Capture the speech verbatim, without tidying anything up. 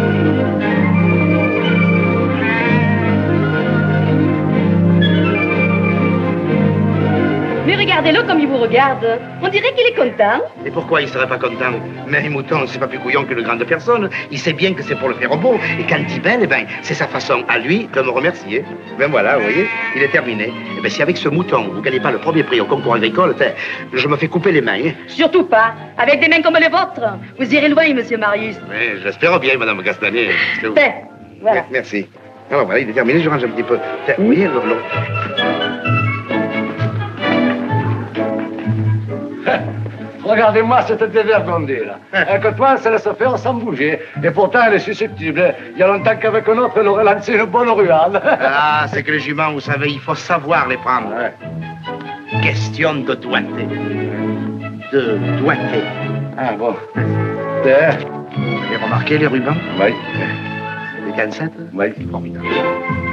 Mais regardez-le comme il vous regarde. On dirait qu'il est content. Et pourquoi il serait pas content? Mais Mouton, c'est pas plus couillon qu'une grande personne. Il sait bien que c'est pour le faire beau. Et quand il belle, eh ben, c'est sa façon à lui de me remercier. Ben voilà, vous voyez, il est terminé. Eh ben, si avec ce Mouton, vous gagnez pas le premier prix au concours agricole, je me fais couper les mains. Hein. Surtout pas. Avec des mains comme les vôtres. Vous irez loin, monsieur Marius. Oui, j'espère bien, madame Castanet. Ben, voilà. Merci. Alors voilà, il est terminé, je range un petit peu. Vous voyez, le... Regardez-moi cette dévergondée, là. Un coton, ça laisse faire sans bouger. Et pourtant, elle est susceptible. Il y a longtemps qu'avec un autre, elle aurait lancé une bonne ruade. Ah, c'est que les juments, vous savez, il faut savoir les prendre. Ouais. Question de doigté. De doigté. Ah, bon. Vous avez remarqué les rubans? Oui. Les cansettes? Oui. C'est formidable.